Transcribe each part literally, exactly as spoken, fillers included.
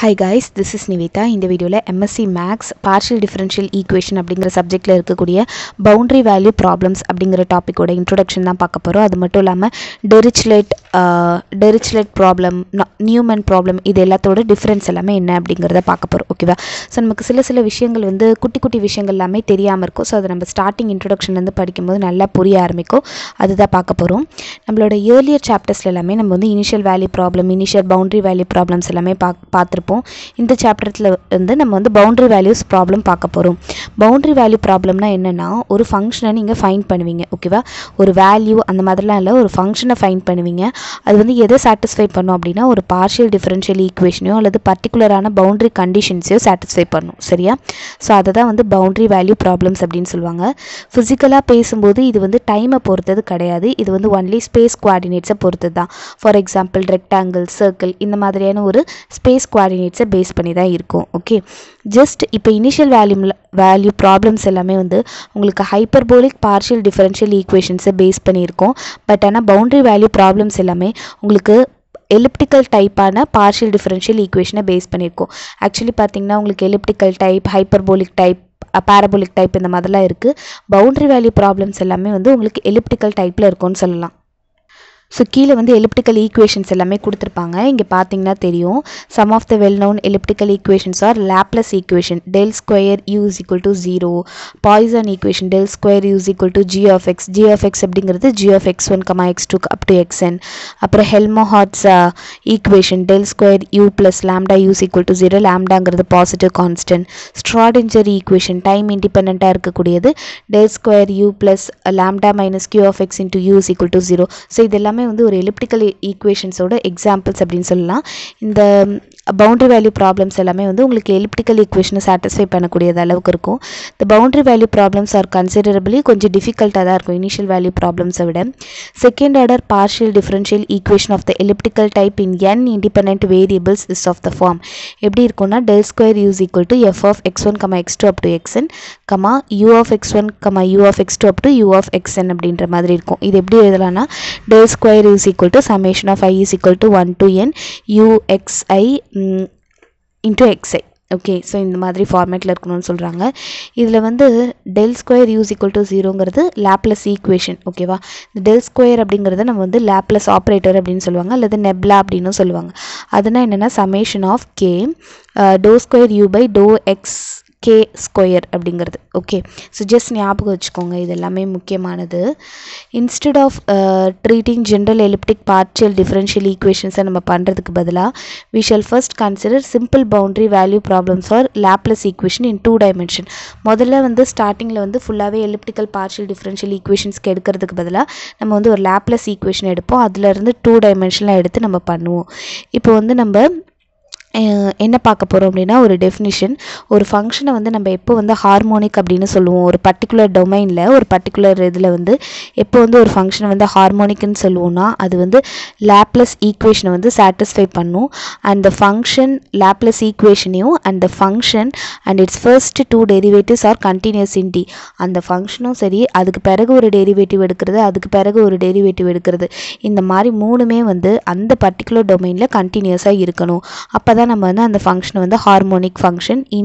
Hi guys, this is Nivita. இந்த வீடியோல M S c Maths partial differential equation அப்படிங்கற சப்ஜெக்ட்ல இருக்கக்கூடிய boundary value problems அப்படிங்கற டாபிக்கோட இன்ட்ரோடக்ஷன் தான் பார்க்க போறோம். அது மட்டும் இல்லாம Dirichlet Dirichlet problem, Newman problem இது எல்லாத்தோட டிஃபரன்ஸ் எல்லாமே என்ன அப்படிங்கறத பார்க்க போறோம். ஓகேவா? சோ நமக்கு சில சில விஷயங்கள் வந்து குட்டி குட்டி விஷயங்கள் எல்லாமே தெரியாம இருக்கும். சோ அத நம்ம ஸ்டார்டிங் இன்ட்ரோடக்ஷன்ல இருந்து படிக்கும்போது நல்லா புரிய ஆரம்பிக்கும். அதுதான் பார்க்க போறோம். நம்மளோட earlier chaptersல எல்லாமே நம்ம வந்து initial value problem, initial boundary value problems எல்லாமே பார்த்து இந்த சாப்டர்ல வந்து நம்ம வந்து பவுண்டரி வேல்யூஸ் ப்ராப்ளம் பார்க்க போறோம். பவுண்டரி வேல்யூ ப்ராப்ளம்னா என்னன்னா ஒரு ஃபங்க்ஷனை நீங்க ஃபைண்ட் பண்ணுவீங்க. ஓகேவா? ஒரு வேல்யூ அந்த மாதிரிலாம் இல்ல, ஒரு ஃபங்க்ஷனை ஃபைண்ட் பண்ணுவீங்க. அது வந்து எதை சாட்டிஸ்ஃபை பண்ணும் அப்படின்னா ஒரு பார்ஷியல் டிஃபரன்ஷியல் ஈக்குவேஷனையோ அல்லது பர்டிகுலரான பவுண்டரி கண்டிஷன்ஸையோ சாட்டிஸ்ஃபை பண்ணும். சரியா? ஸோ அதை தான் வந்து பவுண்டரி வேல்யூ ப்ராப்ளம்ஸ் அப்படின்னு சொல்லுவாங்க. ஃபிசிக்கலாக பேசும்போது இது வந்து டைமை பொறுத்தது கிடையாது. இது வந்து ஒன்லி ஸ்பேஸ் கோஆர்டினேட்ஸை பொறுத்தது தான். ஃபார் எக்ஸாம்பிள் ரெக்டாங்கிள், சர்க்கிள் இந்த மாதிரியான ஒரு ஸ்பேஸ் கோஆர்டினேட்ஸை பேஸ் பண்ணி தான் இருக்கும். ஓகே, ஜஸ்ட் இப்போ இனிஷியல் வேல்யூ வேல்யூ ப்ராப்ளம்ஸ் எல்லாமே வந்து உங்களுக்கு ஹைப்பர்போலிக் பார்ஷியல் டிஃபரன்ஷியல் ஈக்குவேஷன்ஸை பேஸ் பண்ணியிருக்கோம். பட் ஆனால் பவுண்டரி வேல்யூ ப்ராப்ளம்ஸ் எல்லாமே உங்களுக்கு எலிப்டிக்கல் டைப்பான பார்ஷியல் டிஃபரன்ஷியல் ஈக்குவேஷனை பேஸ் பண்ணியிருக்கோம். ஆக்சுவலி பார்த்தீங்கன்னா உங்களுக்கு elliptical type, hyperbolic type, parabolic type இந்த மாதிரிலாம் இருக்குது. பவுண்டரி வேல்யூ ப்ராப்ளம்ஸ் எல்லாமே வந்து உங்களுக்கு எலிப்டிக்கல் டைப்பில் இருக்கும்னு சொல்லலாம். ஸோ கீழே வந்து எலிப்டிக்கல் ஈக்குவேஷன்ஸ் எல்லாமே கொடுத்துருப்பாங்க. இங்கே பார்த்தீங்கன்னா தெரியும். Sum of the well known elliptical equations are Laplace equation del square u is equal to zero, Poisson equation del square u is equal to g of x, g of x அப்படிங்கிறது g of x one comma x two up to x n. அப்புறம் Helmholtz equation del square u plus lambda u is equal to zero, லாம்டாங்கிறது positive constant. Schrodinger equation time இண்டிபெண்ட்டாக இருக்கக்கூடியது del square u plus lambda minus q of x into u is equal to zero. So இது எல்லாமே வந்து ஒரு elliptical ஈக்குவேஷன்ஸோட examples அப்படின்னு சொல்லலாம். இந்த பவுண்டரி வேல்யூ ப்ராப்ளம்ஸ் எல்லாமே வந்து உங்களுக்கு எலிப்டிக்கல் ஈக்குவேஷனை சாட்டிஸ்ஃபை பண்ணக்கூடியது அளவுக்கு இருக்கும். இந்த boundary value problems are considerably கொஞ்சம் டிஃபிகல்ட்டாக தான் இருக்கும் இனிஷியல் வேல்யூ ப்ராப்ளம்ஸை விட. Second order partial differential equation of the elliptical type in n independent variables is of the form எப்படி இருக்கும்னா del square u is equal to f of x one comma x two up to x n comma u of x one comma u of x two up to u of x n அப்படின்ற மாதிரி இருக்கும். இது எப்படி எழுதலாம்னா del square u is equal to summation of I is equal to one to n u x i um, into xi. Okay, so இந்த மாதிரி ஃபார்மேட்டில் இருக்கணும்னு சொல்கிறாங்க. இதில் வந்து del square u's equal to ஜீரோங்கிறது லேப்லஸ் ஈக்குவேஷன். ஓகேவா? இந்த டெல் ஸ்கொயர் அப்படிங்கிறத நம்ம வந்து லேப்லஸ் ஆப்ரேட்டர் அப்படின்னு சொல்லுவாங்க, அல்லது நெப்லா அப்படின்னு சொல்லுவாங்க. அதுனா என்னென்னா summation of k do square u by to x k square அப்படிங்கிறது. ஓகே, ஸோ ஜஸ்ட் ஞாபகம் வச்சுக்கோங்க, இது எல்லாமே முக்கியமானது. Instead of treating general elliptic partial differential ஈக்குவேஷன்ஸை நம்ம பண்ணுறதுக்கு பதிலாக we shall first consider simple boundary value problems are Laplace equation in two dimension. முதல்ல வந்து ஸ்டார்டிங்கில் வந்து ஃபுல்லாகவே எலிப்டிக்கல் பார்ஷியல் டிஃபரன்ஷியல் ஈக்குவேஷன்ஸ்க்கு எடுக்கிறதுக்கு பதிலாக நம்ம வந்து ஒரு லேப்லஸ் ஈக்குவேஷன் எடுப்போம். அதுலேருந்து டூ டைமென்ஷனில் எடுத்து நம்ம பண்ணுவோம். இப்போ வந்து நம்ம என்ன பார்க்க போகிறோம் அப்படின்னா ஒரு டெஃபினிஷன். ஒரு ஃபங்க்ஷனை வந்து நம்ம எப்போ வந்து ஹார்மோனிக் அப்படின்னு சொல்லுவோம், ஒரு பர்டிகுலர் டொமைனில் ஒரு பர்டிகுலர் இதில் வந்து எப்போ வந்து ஒரு ஃபங்க்ஷனை வந்து ஹார்மோனிக்னு சொல்லுவோம்னா அது வந்து லேப்லஸ் ஈக்குவேஷனை வந்து சாட்டிஸ்ஃபை பண்ணும். அந்த ஃபங்க்ஷன் லேப்லஸ் ஈக்குவேஷனையும் அந்த function and its first two derivatives are continuous in D. அந்த ஃபங்க்ஷனும் சரி, அதுக்கு பிறகு ஒரு டெரிவேட்டிவ் எடுக்கிறது, அதுக்கு பிறகு ஒரு டெரிவேட்டிவ் எடுக்கிறது, இந்த மாதிரி மூணுமே வந்து அந்த பர்டிகுலர் டொமைனில் கண்டினியூஸாக இருக்கணும். அப்போ தான் நம்ம வந்து அந்த ஃபங்க்ஷனை வந்து ஹார்மோனிக் ஃபங்க்ஷன் இன்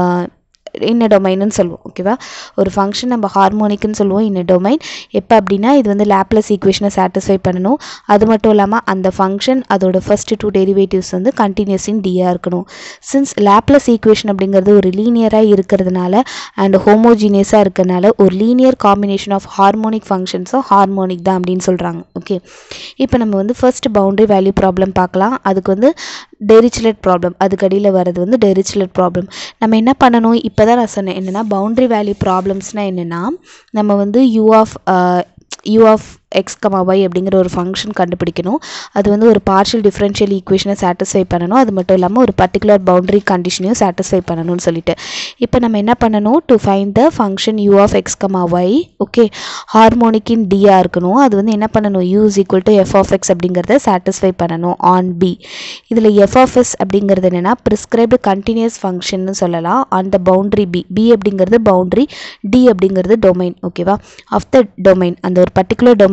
இன்ன டொமைன்னு சொல்லுவோம். ஓகேவா? ஒரு ஃபங்க்ஷன் நம்ம ஹார்மோனிக்னு சொல்லுவோம் இன்ன டொமைன் எப்போ அப்படின்னா இது வந்து லேப்லஸ் ஈக்குவேஷனை சாட்டிஸ்ஃபை பண்ணணும். அது மட்டும் இல்லாமல் அந்த ஃபங்க்ஷன் அதோட ஃபர்ஸ்ட் டூ டெரிவேட்டிவ்ஸ் வந்து கண்டினியூஸ் இன் டியாக இருக்கணும். சின்ஸ் லேப்லஸ் ஈக்குவேஷன் அப்படிங்கிறது ஒரு லீனியராக இருக்கிறதுனால அண்ட் ஹோமோஜீனியஸாக இருக்கிறதுனால ஒரு லீனியர் காம்பினேஷன் ஆஃப் ஹார்மோனிக் ஃபங்க்ஷன்ஸும் ஹார்மோனிக் தான் அப்படின்னு சொல்கிறாங்க. ஓகே, இப்போ நம்ம வந்து ஃபர்ஸ்ட் பவுண்டரி வேல்யூ ப்ராப்ளம் பார்க்கலாம். அதுக்கு வந்து டெரிச்லெட் ப்ராப்ளம், அதுக்கு அடியில் வர்றது வந்து டெரிச்லெட் ப்ராப்ளம். நம்ம என்ன பண்ணணும், இப்போ தான் நான் சொன்னேன் என்னென்னா பவுண்டரி வேல்யூ ப்ராப்ளம்ஸ்னால் என்னென்னா நம்ம வந்து u of u of x comma y அப்படிங்கிற ஒரு ஃபங்க்ஷன் கண்டுபிடிக்கணும். அது வந்து ஒரு பார்ஷியல் டிஃபரன்ஷியல் ஈக்குவேஷனை சாட்டிஸ்ஃபை பண்ணணும். அது மட்டும் இல்லாமல் ஒரு பர்டிகுலர் பவுண்டரி கண்டிஷனையும் சாட்டிஸ்ஃபை பண்ணணும்னு சொல்லிட்டு இப்போ நம்ம என்ன பண்ணணும், to find the function u of x comma y okay harmonic in டியாக இருக்கணும். அது வந்து என்ன பண்ணணும், u is equal to f of x அப்படிங்கிறத சாட்டிஸ்ஃபை பண்ணணும் ஆன் பி. இதில் எஃப் ஆஃப் எஸ் அப்படிங்கிறது என்னென்னா ப்ரிஸ்கிரைப்டு கண்டினியூஸ் ஃபங்க்ஷன்னு சொல்லலாம் on the boundary B. B அப்படிங்கிறது பவுண்டரி, டி அப்படிங்கிறது டொமைன். ஓகேவா? ஆஃப் த டொமைன், அந்த ஒரு பர்டிகுலர் டொமைன்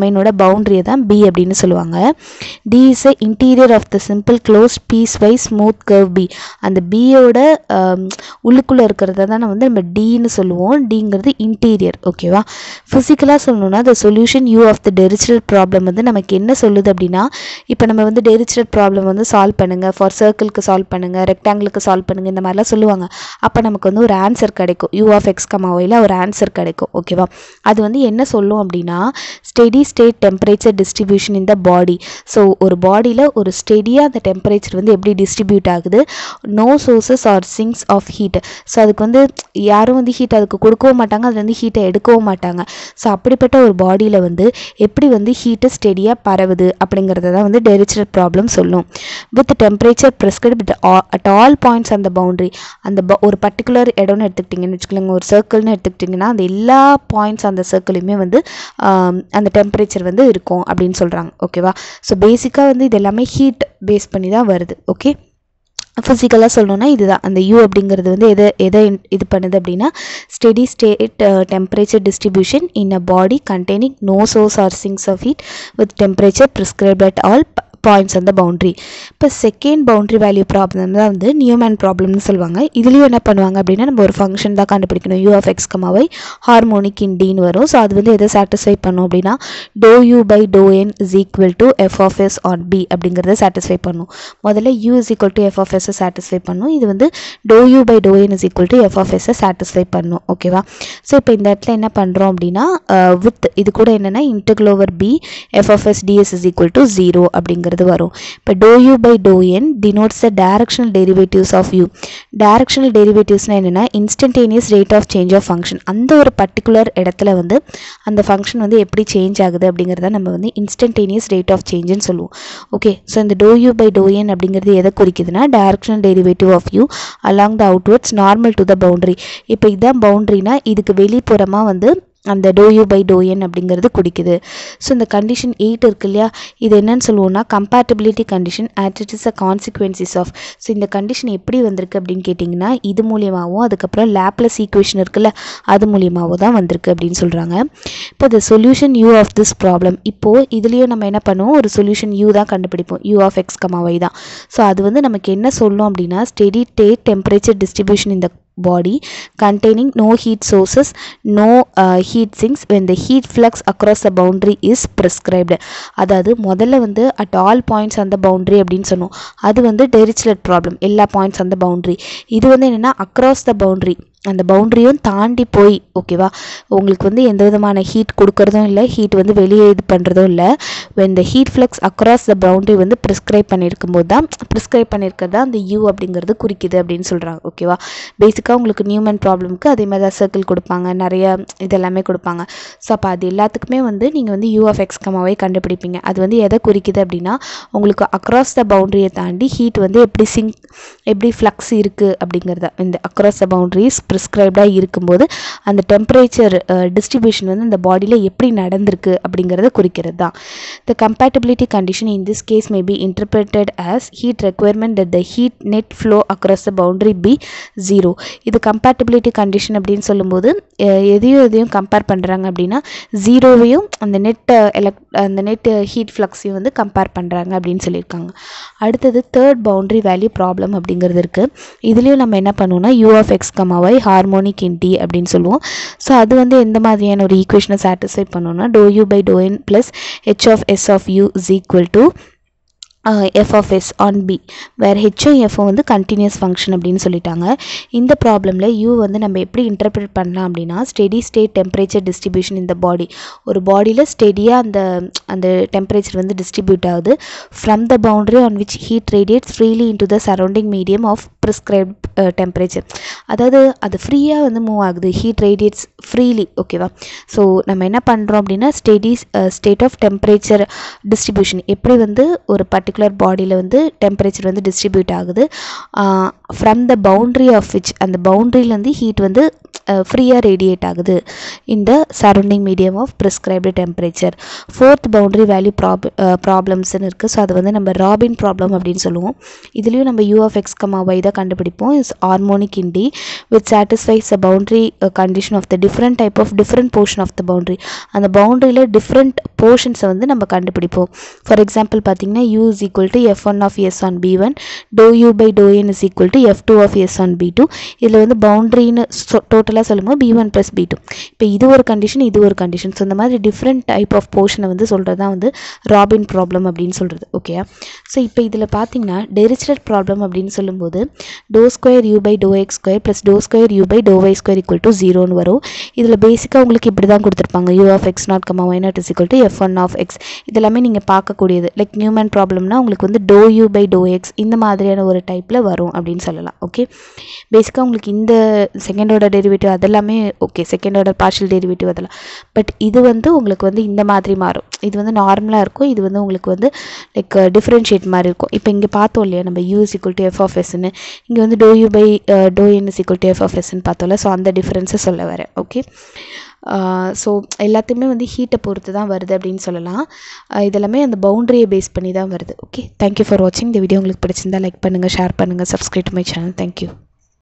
லைனோட பவுண்டரியை தான் பி அப்படின்னு சொல்லுவாங்க. D is a interior of the simple closed piecewise smooth curve B. அந்த பியோட உள்ளுக்குள்ளே இருக்கிறத தான் வந்து நம்ம டின்னு சொல்லுவோம். டிங்கிறது இன்டீரியர். ஓகேவா? ஃபிசிக்கலாக சொல்லணும்னா the solution u of the Dirichlet problem வந்து நமக்கு என்ன சொல்லுது அப்படின்னா, இப்போ நம்ம வந்து டெரிச்சிலட் ப்ராப்ளம் வந்து சால்வ் பண்ணுங்கள், ஃபார் சர்க்கிளுக்கு சால்வ் பண்ணுங்கள், ரெக்டாங்கிளுக்கு சால்வ் பண்ணுங்கள், இந்த மாதிரிலாம் சொல்லுவாங்க. அப்போ நமக்கு வந்து ஒரு ஆன்சர் கிடைக்கும். யூ ஆஃப் எக்ஸ் கமா ஒய்ல ஒரு ஆன்சர் கிடைக்கும். ஓகேவா? அது வந்து என்ன சொல்லும் அப்படின்னா, steady state temperature distribution in the body. So ஒரு பாடியில் ஒரு ஸ்டெடியாக அந்த டெம்பரேச்சர் வந்து எப்படி டிஸ்ட்ரிபியூட் ஆகுது, no sources or sinks of heat. So அதுக்கு வந்து யாரும் வந்து ஹீட் அதுக்கு கொடுக்கவும் மாட்டாங்க, அதுல இருந்து ஹீட்டை எடுக்கவும் மாட்டாங்க. ஸோ அப்படிப்பட்ட ஒரு பாடியில் வந்து எப்படி வந்து ஹீட்டு ஸ்டெடியாக பரவுது அப்படிங்கிறத தான் வந்து டெரிச்சிலட் ப்ராப்ளம் சொல்லும். With temperature prescribed at all points அந்த பவுண்டரி. அந்த ஒரு பர்டிகுலர் இடம்னு எடுத்துக்கிட்டிங்கன்னு வச்சுக்கோங்க, ஒரு சர்க்கிள்னு எடுத்துக்கிட்டிங்கன்னா அந்த எல்லா பாயிண்ட்ஸ் அந்த சர்க்கிளையுமே வந்து அந்த டெம்பரேச்சர் வந்து இருக்கும் அப்படின்னு சொல்கிறாங்க. ஓகேவா? ஸோ பேசிக்காக வந்து இது எல்லாமே ஹீட் பேஸ் பண்ணி தான் வருது. ஓகே, ஃபிசிக்கலாக சொல்லணும்னா இதுதான். அந்த யூ அப்படிங்கிறது வந்து எதை எதை இது பண்ணுது அப்படின்னா, steady state temperature distribution in a body containing no source or sinks of heat with temperature prescribed at all points அந்த பவுண்டரி. இப்போ செகண்ட் பவுண்டரி வேல்யூ ப்ராப்ளம் தான் வந்து நியூமேன் ப்ராப்ளம்னு சொல்லுவாங்க. இதுலேயும் என்ன பண்ணுவாங்க அப்படின்னா, நம்ம ஒரு ஃபங்க்ஷன் தான் கண்டுபிடிக்கணும். யூ ஆஃப் எக்ஸ் கமாவை ஹார்மோனிக் இன் டின்னு வரும். ஸோ அது வந்து எதை சாட்டிஸ்ஃபை பண்ணும் அப்படின்னா, doe u by doe n is equal to f of s on B அப்படிங்கிறத சாட்டிஸ்ஃபை பண்ணும். முதல்ல u is equal to f of எஸ்ஸை சாட்டிஸ்ஃபை பண்ணும். இது வந்து doe u by doe n is equal to f of எஸ்ஸை satisfy பண்ணும். ஓகேவா? ஸோ இப்போ இந்த இடத்துல என்ன பண்ணுறோம் அப்படின்னா, வித் இது கூட என்னென்னா integral over B f of s ds is equal to zero அப்படிங்கிறது வரும். இப்போ doe u by doe n denotes the directional derivatives of u. Directional டெரிவேட்டிவ்ஸ்னா என்னென்னா instantaneous rate of change of function. அந்த ஒரு பர்டிகுலர் இடத்துல வந்து அந்த ஃபங்க்ஷன் வந்து எப்படி சேஞ்ச் ஆகுது அப்படிங்கிறத நம்ம வந்து இன்ஸ்டன்டேனியஸ் ரேட் ஆஃப் சேஞ்சுன்னு சொல்லுவோம். ஓகே, ஸோ இந்த doe u by doe n அப்படிங்கிறது எதை குறிக்குதுன்னா, directional derivative of u along the outwards normal to the boundary. இப்போ இதுதான் பவுண்டரினா இதுக்கு வெளிப்புறமாக வந்து அந்த doe u by doe n அப்படிங்கிறது குடிக்குது. ஸோ இந்த கண்டிஷன் எயிட் இருக்கு இல்லையா, இது என்னன்னு சொல்லுவோம்னா compatibility condition at it is a consequences of. So இந்த கண்டிஷன் எப்படி வந்திருக்கு அப்படின்னு கேட்டிங்கன்னா, இது மூலியமாகவும் அதுக்கப்புறம் லேப்லஸ் ஈக்குவேஷன் இருக்குல்ல அது மூலியமாகவும் தான் வந்திருக்கு அப்படின்னு சொல்கிறாங்க. இப்போ the solution u of this problem, இப்போது இதுலேயும் நம்ம என்ன பண்ணுவோம், ஒரு சொல்யூஷன் யூ தான் கண்டுபிடிப்போம். U of x comma y தான். ஸோ அது வந்து நமக்கு என்ன சொல்லும் அப்படின்னா, ஸ்டெடி ஸ்டேட் டெம்பரேச்சர் டிஸ்ட்ரிபியூஷன் இந்த body containing no heat sources, no uh, heat sinks when the heat flux across the boundary is prescribed. அதாவது முதல்ல வந்து at all points on the boundary அப்படின்னு சொன்னோம். அது வந்து டெரிச்சிலட் ப்ராப்ளம், எல்லா பாயிண்ட்ஸ் அந்த பவுண்டரி. இது வந்து என்னென்னா அக்ராஸ் த பவுண்டரி, அந்த பவுண்டரியும் தாண்டி போய். ஓகேவா? உங்களுக்கு வந்து எந்த விதமான ஹீட் கொடுக்கறதும் இல்லை, ஹீட் வந்து வெளியே இது பண்ணுறதும் இல்லை. when the heat flux across the boundary வந்து ப்ரிஸ்கிரைப் பண்ணியிருக்கும் போது தான் ப்ரிஸ்கிரைப் பண்ணியிருக்கிறது தான் அந்த யூ அப்படிங்கிறது குறிக்குது அப்படின்னு சொல்கிறாங்க. ஓகேவா? பேசிக்காக உங்களுக்கு நியூமன் ப்ராப்ளம்க்கு அதே மாதிரி தான் சர்க்கிள் கொடுப்பாங்க, நிறைய இதெல்லாமே கொடுப்பாங்க. ஸோ அப்போ அது எல்லாத்துக்குமே வந்து நீங்கள் வந்து யூ ஆஃப் எக்ஸ் கமாவை கண்டுபிடிப்பீங்க. அது வந்து எதை குறிக்குது அப்படின்னா, உங்களுக்கு அக்ராஸ் த பவுண்டரியை தாண்டி ஹீட் வந்து எப்படி சிங்க் எப்படி ஃப்ளக்ஸ் இருக்குது அப்படிங்கிறத. இந்த அக்ராஸ் த பவுண்டரிஸ் ப்ரிஸ்கிரைப்டாக இருக்கும்போது அந்த டெம்பரேச்சர் டிஸ்ட்ரிபியூஷன் வந்து இந்த பாடியில் எப்படி நடந்திருக்கு அப்படிங்கிறத குறிக்கிறது தான். The compatibility condition in this case may be interpreted as heat requirement that the heat net flow across the boundary be zero. இது கம்பேட்டபிலிட்டி கண்டிஷன் அப்படின்னு சொல்லும்போது எதையும் எதையும் கம்பேர் பண்ணுறாங்க அப்படின்னா, ஜீரோவையும் அந்த நெட் எலக்ட் அந்த நெட் ஹீட் ஃப்ளக்ஸையும் வந்து கம்பேர் பண்ணுறாங்க அப்படின்னு சொல்லியிருக்காங்க. அடுத்தது தேர்ட் பவுண்டரி வேல்யூ ப்ராப்ளம் அப்படிங்கிறது இருக்குது. இதுலேயும் நம்ம என்ன பண்ணுவோம்னா, யூ ஆஃப் எக்ஸ் கமாவை ஹார்மோனிக் இன் டி அப்படின்னு சொல்லுவோம். ஸோ அது வந்து எந்த மாதிரியான ஒரு ஈக்குவேஷனை சாட்டிஸ்ஃபை பண்ணோம்னா, doe u by doe n plus h of s of u is equal to f of s on B, வேறு ஹெச்சும் எஃப்பும் வந்து கண்டினியூஸ் ஃபங்க்ஷன் அப்படின்னு சொல்லிட்டாங்க. இந்த ப்ராப்ளமில் யூ வந்து நம்ம எப்படி இன்டர்பிரேட் பண்ணலாம் அப்படின்னா, ஸ்டெடி ஸ்டேட் டெம்பரேச்சர் டிஸ்ட்ரிபியூஷன் இந்த பாடி. ஒரு பாடியில் ஸ்டெடியாக அந்த அந்த டெம்பரேச்சர் வந்து டிஸ்ட்ரிபியூட் ஆகுது from the boundary on which heat radiates freely into the surrounding medium of prescribed temperature. அதாவது அது ஃப்ரீயாக வந்து மூவ் ஆகுது, ஹீட் ரேடியேட்ஸ் ஃப்ரீலி. ஓகேவா? ஸோ நம்ம என்ன பண்ணுறோம் அப்படின்னா, steady state of temperature distribution எப்படி வந்து ஒரு பர்டிகுலர் பாடியில் வந்து டெம்பரேச்சர் வந்து டிஸ்ட்ரிபியூட் ஆகுது from the boundary of which, அந்த பவுண்ட்ரியிலேருந்து ஹீட் வந்து ஃப்ரீயாக ரேடியேட் ஆகுது in the surrounding medium of prescribed temperature. fourth boundary value prob problems இருக்குது. ஸோ அது வந்து நம்ம ராபின் ப்ராப்ளம் அப்படின்னு சொல்லுவோம். இதுலேயும் நம்ம u of x, y தான் கண்டுபிடிப்போம். is harmonic in D which satisfies the boundary uh, condition of the different type of different portion of the boundary. அந்த பவுண்டரியில் டிஃப்ரெண்ட் போர்ஷன்ஸை வந்து நம்ம கண்டுபிடிப்போம். ஃபார் எக்ஸாம்பிள் பார்த்தீங்கன்னா u is equal to f one of s on b one, dou u by dou n is equal to f two of s on b two. இதில் வந்து பவுண்டரின்னு டோட்டலாக சொல்லும்போது b one plus b two. இப்போ இது ஒரு condition, இது ஒரு condition. So இந்த மாதிரி டிஃப்ரெண்ட் டைப் ஆஃப் போர்ஷனை வந்து சொல்கிறது தான் வந்து ராபின் ப்ராப்ளம் அப்படின்னு சொல்கிறது. ஓகே, ஸோ இப்போ இதில் பார்த்தீங்கன்னா டெரிச்லெட் ப்ராப்ளம் அப்படின்னு சொல்லும்போது doe square u by to x square plus doe square u by doe y square equal to ஜீரோன்னு வரும். இதில் பேசிக்காக உங்களுக்கு இப்படி தான் கொடுத்துருப்பாங்க. U of x naught comma y naught is equal to f one of x. இதெல்லாமே நீங்கள் பார்க்கக்கூடியது. லைக் நியூமன் ப்ராப்ளம்னா உங்களுக்கு வந்து doe u by to x இந்த மாதிரியான ஒரு டைப்பில் வரும் அப்படின்னு சொல்லலாம். ஓகே, பேசிக்காக உங்களுக்கு இந்த செகண்ட் ஆர்டர் டெரிவேட்டிவ் அதெல்லாமே okay, second order partial derivative அதெல்லாம். பட் இது வந்து உங்களுக்கு வந்து இந்த மாதிரி மாறும். இது வந்து நார்மலாக இருக்கும், இது வந்து உங்களுக்கு வந்து லைக் டிஃப்ரென்ஷியேட் மாதிரி இருக்கும். இப்போ இங்கே பார்த்தோம் இல்லையா நம்ம u is equal to f of எஸ்ன்னு, இங்கே வந்து doe u by doe n is equal to f of எஸ்ன்னு பார்த்தோம்ல. ஸோ அந்த டிஃப்ரென்ஸை சொல்ல வரேன். ஓகே, ஸோ எல்லாத்தையுமே வந்து ஹீட்டை பொறுத்து தான் வருது அப்படின்னு சொல்லலாம். இதெல்லாமே அந்த பவுண்டரியை பேஸ் பண்ணி தான் வருது. ஓகே, தேங்க்யூ ஃபார் வாட்சிங். இந்த வீடியோ உங்களுக்கு பிடிச்சிருந்தா லைக் பண்ணுங்கள், ஷேர் பண்ணுங்கள், subscribe to my channel. Thank you.